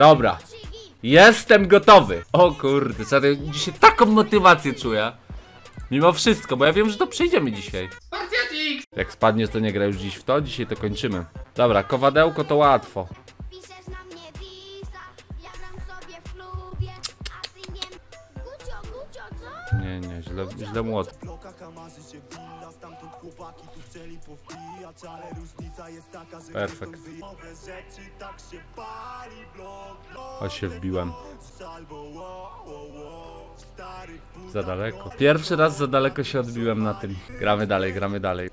Dobra. Jestem gotowy. O kurde, dzisiaj taką motywację czuję. Mimo wszystko, bo ja wiem, że to przejdziemy dzisiaj. Jak spadniesz, to nie gra już dziś w to, dzisiaj to kończymy. Dobra, kowadełko to łatwo. Nie, źle młot. Perfekt. O, się wbiłem. Za daleko. Pierwszy raz za daleko się odbiłem na tym. Gramy dalej, gramy dalej.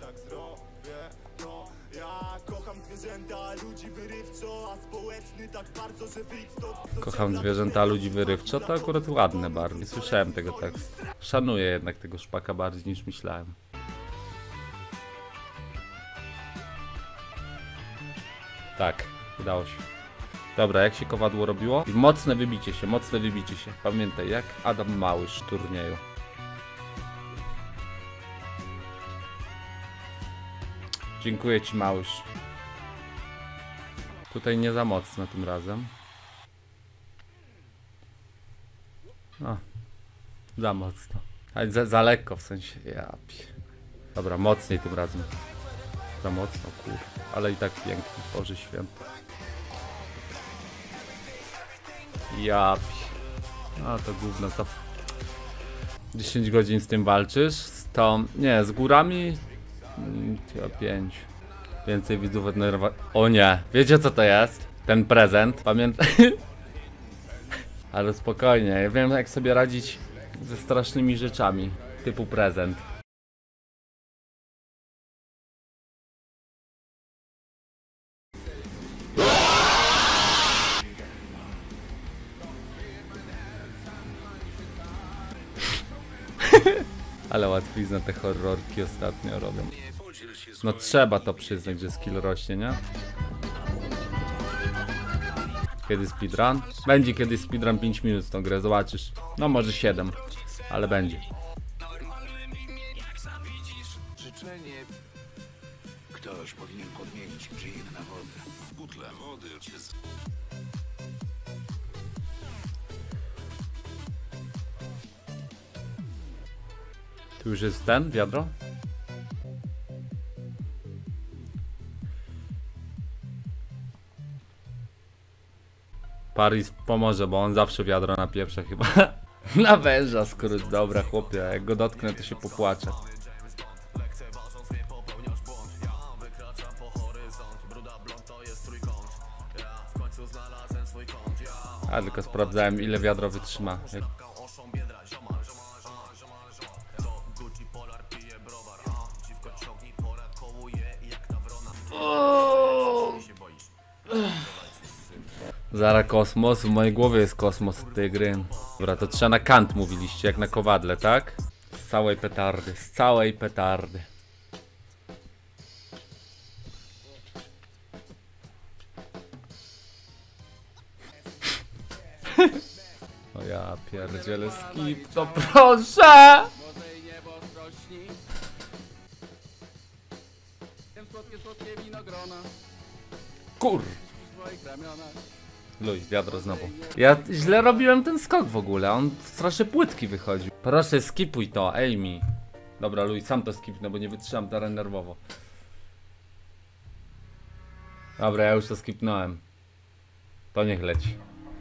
Kocham zwierzęta, ludzi wyrywczo. To akurat ładne bardziej. Słyszałem tego tekstu. Szanuję jednak tego szpaka bardziej niż myślałem. Tak, udało się. Dobra, jak się kowadło robiło? I mocne wybicie się, mocne wybicie się. Pamiętaj, jak Adam Małysz w turnieju. Dziękuję ci, Małysz. Tutaj nie za mocno tym razem. No, za mocno. Ale za lekko w sensie. Ja pie. Dobra, mocniej tym razem. Za mocno, kur. Ale i tak pięknie. Boże święty. Ja pie. A to gówno co. 10 godzin z tym walczysz. To nie, z górami 5. Więcej widzów od nerwa. O nie, wiecie co to jest? Ten prezent. Pamiętam. Ale spokojnie, ja wiem jak sobie radzić ze strasznymi rzeczami. Typu prezent. Ale łatwizna te horrorki ostatnio robią. No trzeba to przyznać, że skill rośnie, nie? Kiedy speedrun? Będzie kiedyś speedrun 5 minut w tą grę, zobaczysz. No może 7, ale będzie. Życzenie. Ktoś powinien podmienić grzejek na wodę. W butle wody cię... Tu już jest ten wiadro? Paris pomoże, bo on zawsze wiadro na pierwsze chyba. Na węża skrót, dobra chłopie, jak go dotknę to się popłaczę. A tylko sprawdzałem ile wiadro wytrzyma. Zara kosmos, w mojej głowie jest kosmos od tej gry. Dobra, to trzeba na kant mówiliście, jak na kowadle, tak? Z całej petardy, z całej petardy. O ja pierdzielę skip, to proszę! Kur... Luj, wiadro znowu. Ja źle robiłem ten skok w ogóle, on strasznie płytki wychodził. Proszę skipuj to, Amy. Dobra, Luj, sam to skipnę, bo nie wytrzymam teraz nerwowo. Dobra, ja już to skipnąłem. To niech leci.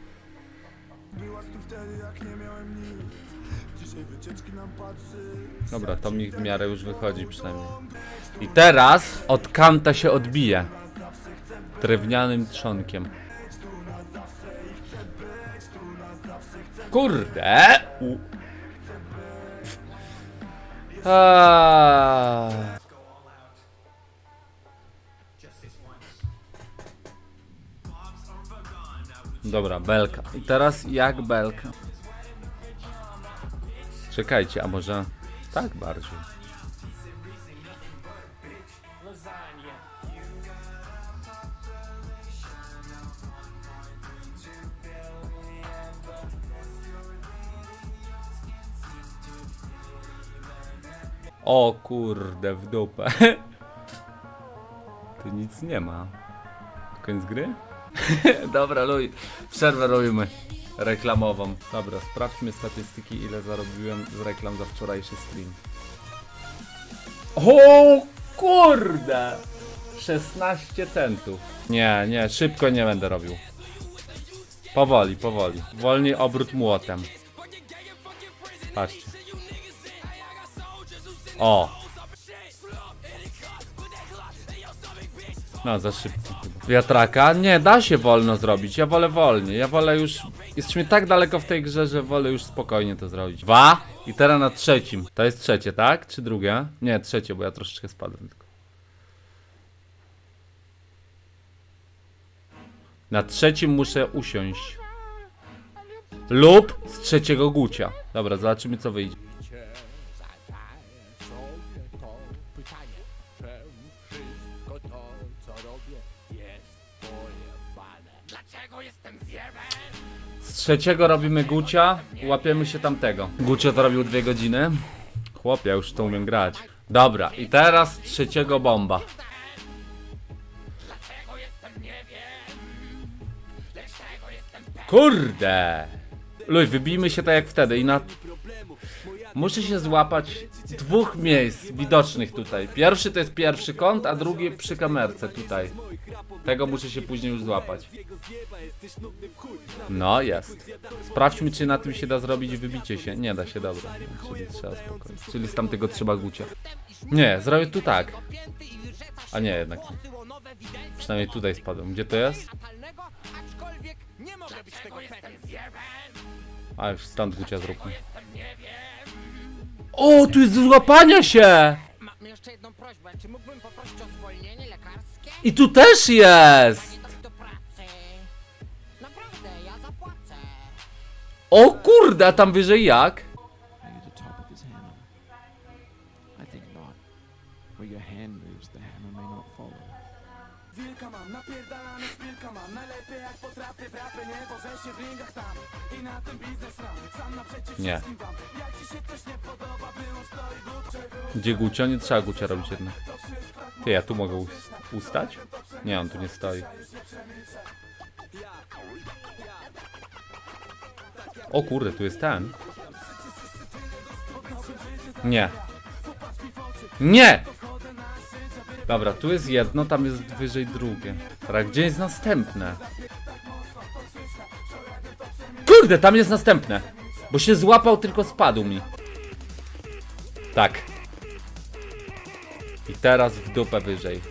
Dobra, to mi w miarę już wychodzi przynajmniej. I teraz od kanta się odbije. Drewnianym trzonkiem. Kurde! Dobra, belka. I teraz jak belka? Czekajcie, a może tak bardziej? O kurde, w dupę. Tu nic nie ma. Koniec gry? Dobra, luj, przerwę robimy reklamową. Dobra, sprawdźmy statystyki, ile zarobiłem z reklam za wczorajszy stream. O kurde! 16 centów. Nie, szybko nie będę robił. Powoli, powoli. Wolniej obrót młotem. Patrzcie. O! No, za szybko. Wiatraka? Nie, da się wolno zrobić. Ja wolę wolnie. Ja wolę już... Jesteśmy tak daleko w tej grze, że wolę już spokojnie to zrobić. 2. I teraz na trzecim. To jest trzecie, tak? Czy drugie? Nie, trzecie, bo ja troszeczkę spadłem tylko. Na trzecim muszę usiąść. Lub z trzeciego gucia. Dobra, zobaczymy co wyjdzie. Z trzeciego robimy gucia. Łapiemy się tamtego. Gucio to robił 2 godziny. Chłopie, ja już to umiem grać. Dobra, i teraz z trzeciego bomba. Kurde! Luj, wybijmy się tak jak wtedy i na... Muszę się złapać 2 miejsc widocznych tutaj. Pierwszy to jest pierwszy kąt, a drugi przy kamerce tutaj. Tego muszę się później już złapać. No, jest. Sprawdźmy, czy na tym się da zrobić wybicie się. Nie da się, dobra. Czyli trzeba spokojnie. Czyli z tamtego trzeba gucia. Nie, zrobię tu tak. A nie, jednak nie. Przynajmniej tutaj spadłem. Gdzie to jest? A już stąd gucia zróbmy. O, tu jest złapania się! Mam jeszcze jedną prośbę, czy mógłbym poprosić o zwolnienie lekarskie? I tu też jest! Nie dać do pracy. Naprawdę, ja zapłacę. O kurde, a tam wyżej jak? Maybe the top of his hammer. I think not. Where your hand moves, the hammer may not follow. Wilka mam, napierdalane szpilka mam. Najlepiej jak potrafię w rapie, nie boże się w ringach tam. I na ten biznes ram, sam naprzeciw Nie. wszystkim wam. Jak ci się coś nie podoba, było stoi głupczego. Gdzie gucio? Nie trzeba gucia robić jednak. Ty, ja tu mogę ustać? Nie, on tu nie stoi. O kurde, tu jest ten. Nie. Nie! Dobra, tu jest jedno, tam jest wyżej drugie. Dobra, gdzie jest następne? Kurde, tam jest następne! Bo się złapał, tylko spadł mi. Tak. I teraz w dupę wyżej.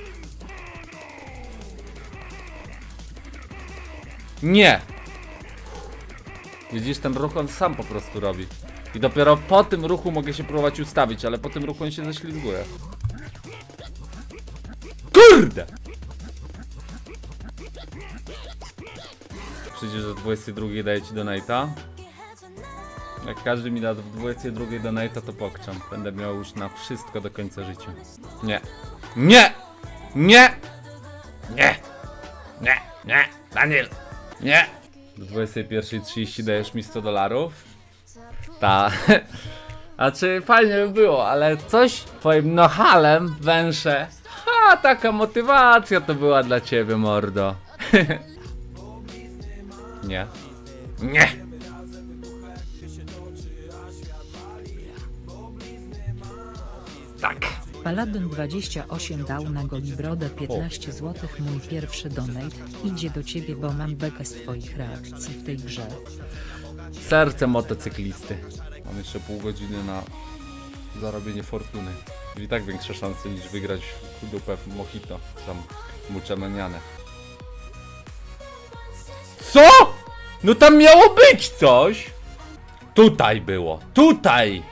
Nie! Widzisz, ten ruch on sam po prostu robi. I dopiero po tym ruchu mogę się próbować ustawić, ale po tym ruchu on się ześlizguje. Kurde! Przecież do 22 daje ci donate'a. Jak każdy mi da w 22 donate'a, to pokczam. Będę miał już na wszystko do końca życia. Nie. Nie! Nie! Nie! Nie! Nie! Daniel! Nie! Do 21:30 dajesz mi $100? Ta. A czy fajnie by było, ale coś twoim nohalem węszę. Ha, taka motywacja to była dla ciebie, mordo. Nie. Nie! Tak. Paladyn 28 dał na Golibrodę 15 zł. Mój pierwszy donate idzie do ciebie, bo mam bekę z twoich reakcji w tej grze. Serce motocyklisty. Mam jeszcze pół godziny na zarobienie fortuny. I tak większe szanse niż wygrać dupę w mojito. Tam muczemeniane. Co? No tam miało być coś! Tutaj było. Tutaj!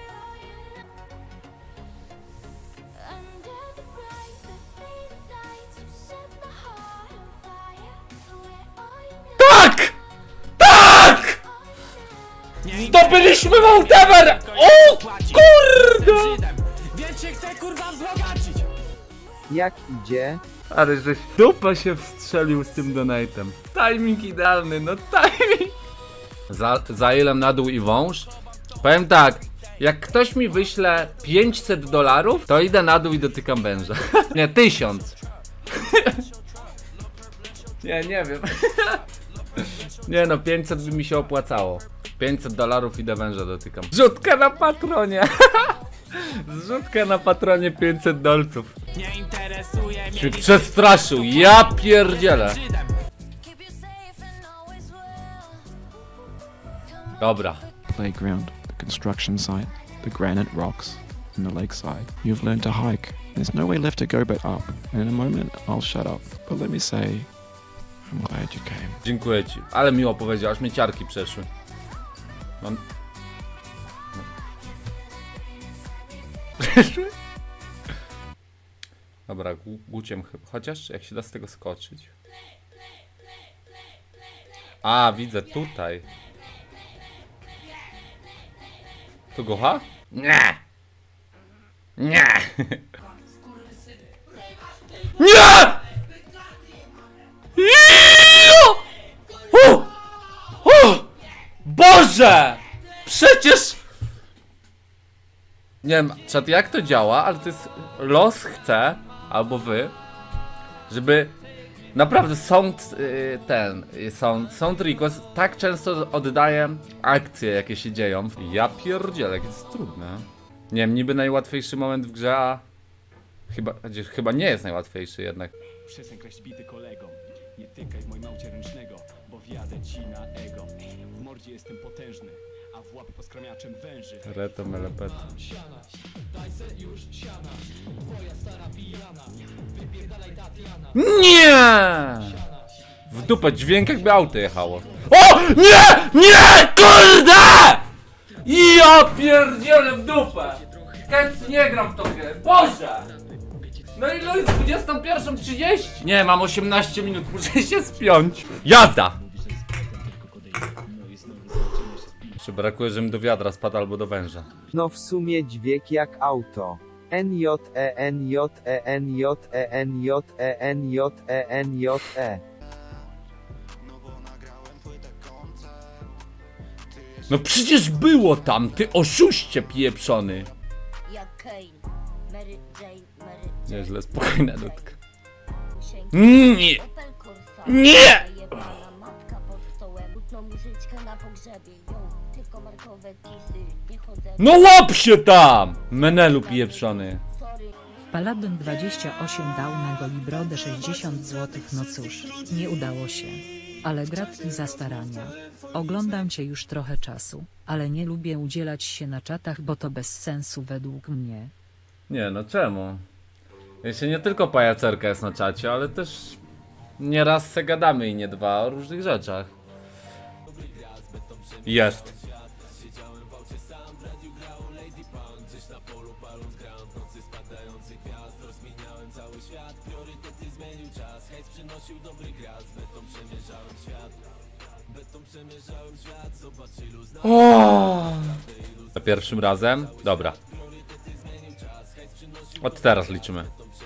Tak! Tak! Zdobyliśmy Mount Ever! O kurde! Więc się chce kurwa wzbogacić. Jak idzie? Ale żeś dupa się wstrzelił z tym donate'em. Timing idealny, no timing! Za ile na dół i wąż? Powiem tak, jak ktoś mi wyśle $500, to idę na dół i dotykam węża. Nie, 1000. Nie wiem. Nie no, 500 by mi się opłacało. $500 i do węża dotykam. Zrzutka na patronie. Zrzutka na patronie $500. Nie interesuje mnie. Się przestraszył, ja pierdzielę. Dobra. Playground, the construction site, the granite rocks, and the lakeside. You've learned to hike. There's no way left to go but up. And in a moment, I'll shut up. But let me say, I'm glad you came. Dziękuję ci, ale miło powiedziałeś, mnie ciarki przeszły. Mam... Dobra, guciem chyba, chociaż jak się da z tego skoczyć. A, widzę tutaj. Tu gocha? Nie! Nie! Nie! Boże! Przecież... Nie wiem, czat, jak to działa, ale to jest... Los chce, albo wy, żeby... Naprawdę Sound Request tak często oddaje akcje, jakie się dzieją. Ja pierdzielę, jak jest trudne. Nie wiem, niby najłatwiejszy moment w grze, a... Chyba nie jest najłatwiejszy jednak. Przestań kraść bity kolego. Nie tykaj w moim aucie ręcznego, bo wjadę ci na ego. W mordzie jestem potężny, a w łapy poskramiaczem węży. Reto melepet. Nie! W dupę, dźwięk jakby auto jechało. O! Nie! Nie! Kurde! Ja pierdzielę w dupę! Kęc, nie gram w tą grę, Boże! No i jest 21:30. Nie, mam 18 minut, muszę się spiąć. Jazda! Jeszcze brakuje, żebym do wiadra spadł albo do węża. No w sumie dźwięk jak auto. NJE. No przecież było tam, ty oszuście pieprzony. Jak Kane, Mary Jane, Nieźle, spokojna nutka. Nie! Opel Corsa, Nie! zajebana matka pod stołem, butną muzyczkę na pogrzebie, tylko markowe kisy, nie chodzę. No łap się tam! Menelu pieprzony. Sorry. Paladyn 28 dał na Golibrodę 60 zł. No cóż, nie udało się. Ale gratki za starania. Oglądam cię już trochę czasu, ale nie lubię udzielać się na czatach, bo to bez sensu według mnie. Nie no, czemu? Jeśli nie tylko pajacerka jest na czacie, ale też nieraz se gadamy i nie dwa o różnych rzeczach. Jest. O! Za pierwszym razem? Dobra. Od teraz liczymy.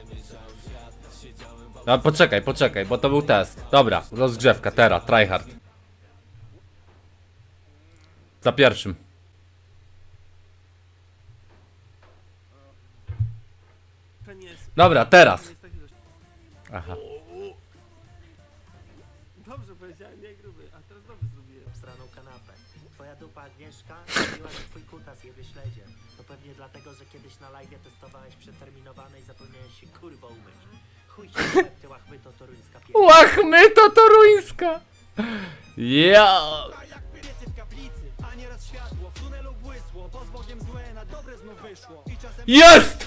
No poczekaj, bo to był test. Dobra, rozgrzewka, teraz, tryhard. Za pierwszym. Dobra, teraz. Aha. Dobrze powiedziałem, nie gruby, a teraz dobrze zrobiłem. Straną kanapę. Twoja dupa Agnieszka mówiła, że twój kutas jebie śledzie. To pewnie dlatego, że kiedyś na live testowałeś przeterminowane i zapomniałeś się kurwa umyć. Chuj się w łeb, ty łachmyto toruńska pierdolę. Łachmyto toruńska! Ja. Jest!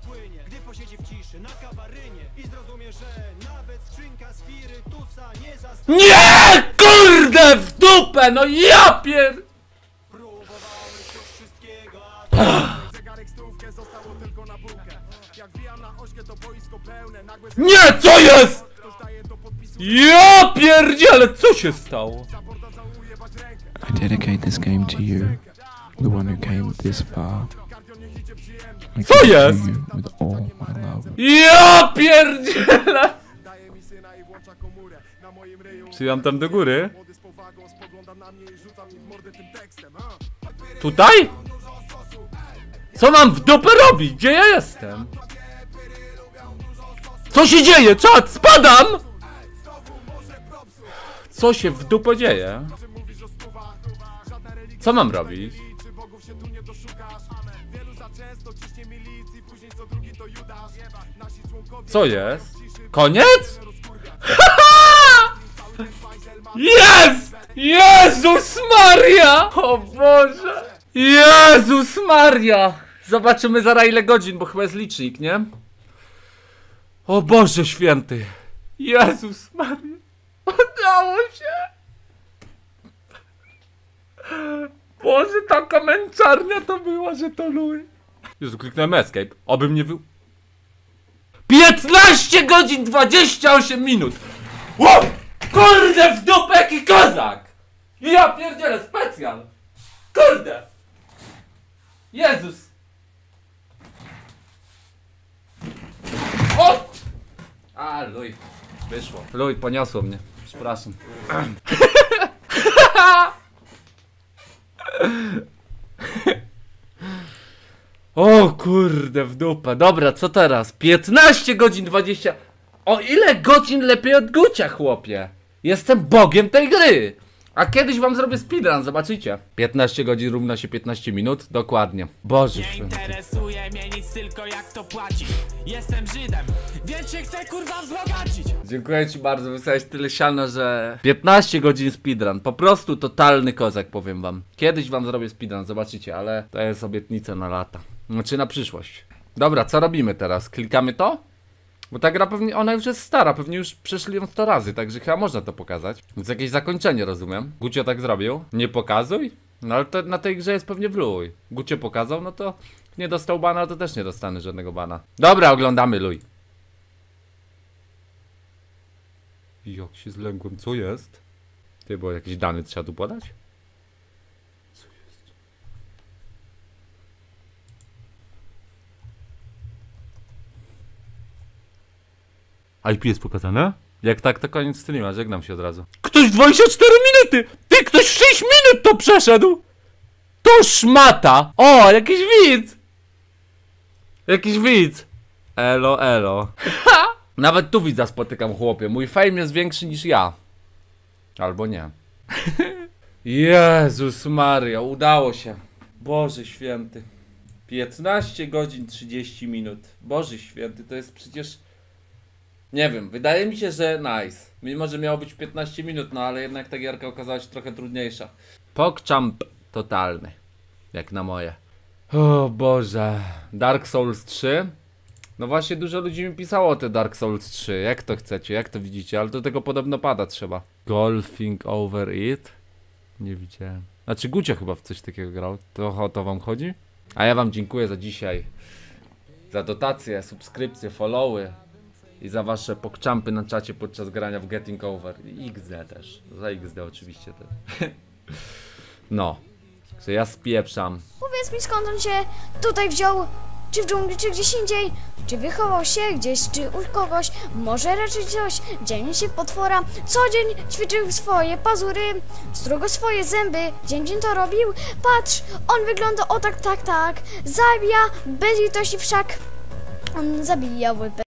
Nie! Kurde, w dupę! No ja pier... Nie, co jest? Ja pierdzielę, co się stało? I dedicate this game to you, the one who came this far. I Co give it jest? to you with all my love. Ja pierdzielę! Przyjam tam do góry. Tutaj? Co mam w dupę robić? Gdzie ja jestem? Co się dzieje? Czad, spadam! Co się w dupę dzieje? Co mam robić? Co jest? Koniec? Jest! Jezus Maria! O Boże! Jezus Maria! Zobaczymy zaraz ile godzin, bo chyba jest licznik, nie? O Boże święty! Jezus Maria! Udało się! Boże, taka męczarnia to była, że to luj. Jezu, kliknąłem escape. Oby mnie wy... 15 godzin 28 minut! Wow! Kurde, w dupę jaki kozak! Ja pierdzielę, specjal! Kurde! Jezus! O! A, luj. Wyszło. Luj, poniosło mnie. Przepraszam. O kurde, w dupę. Dobra, co teraz? 15 godzin 20... O ile godzin lepiej od Gucia, chłopie? Jestem bogiem tej gry! A kiedyś wam zrobię speedrun, zobaczycie. 15 godzin równa się 15 minut, dokładnie. Boże święty. Interesuje mnie nic, tylko jak to płacić. Jestem Żydem, więc się chcę kurwa wzbogacić. Dziękuję ci bardzo, wysłałeś tyle siana, że... 15 godzin speedrun, po prostu totalny kozak, powiem wam. Kiedyś wam zrobię speedrun, zobaczycie, ale to jest obietnica na lata. Znaczy na przyszłość. Dobra, co robimy teraz? Klikamy to? Bo ta gra pewnie, ona już jest stara, pewnie już przeszli ją 100 razy, także chyba można to pokazać. Więc jakieś zakończenie, rozumiem. Gucio tak zrobił? Nie pokazuj? No ale to na tej grze jest pewnie wluj. Gucio pokazał, no to nie dostał bana, to też nie dostanę żadnego bana. Dobra, oglądamy, luj. Jak się zlękłem, co jest? Ty, bo jakieś dane trzeba tu podać? Co jest? IP jest pokazane? Jak tak, to koniec streama, żegnam się od razu. Ktoś 24 minuty! Ty, ktoś 6 minut to przeszedł! To szmata! O, jakiś widz! Jakiś widz! Elo, elo. Nawet tu widza spotykam, chłopie. Mój fame jest większy niż ja. Albo nie. Jezus Maria, udało się. Boże święty. 15 godzin 30 minut. Boże święty, to jest przecież... Nie wiem, wydaje mi się, że nice. Mimo, że miało być 15 minut, no ale jednak ta gierka okazała się trochę trudniejsza. PogChamp totalny. Jak na moje. O Boże. Dark Souls 3. No właśnie dużo ludzi mi pisało o te Dark Souls 3. Jak to chcecie, jak to widzicie, ale do tego podobno pada trzeba. Golfing over it? Nie widziałem. Znaczy Gucio chyba w coś takiego grał. To o to wam chodzi? A ja wam dziękuję za dzisiaj. Za dotacje, subskrypcje, followy. I za wasze pogchampy na czacie podczas grania w Getting Over. I XD też. Za XD oczywiście też. No. Że ja spieprzam. Powiedz mi, skąd on się tutaj wziął? Czy w dżungli, czy gdzieś indziej? Czy wychował się gdzieś, czy u kogoś? Może raczej coś. Dzień się potwora. Co dzień ćwiczył swoje pazury. Strugo swoje zęby. Dzień to robił. Patrz, on wygląda o tak. Zabija bez litości wszak. On zabijał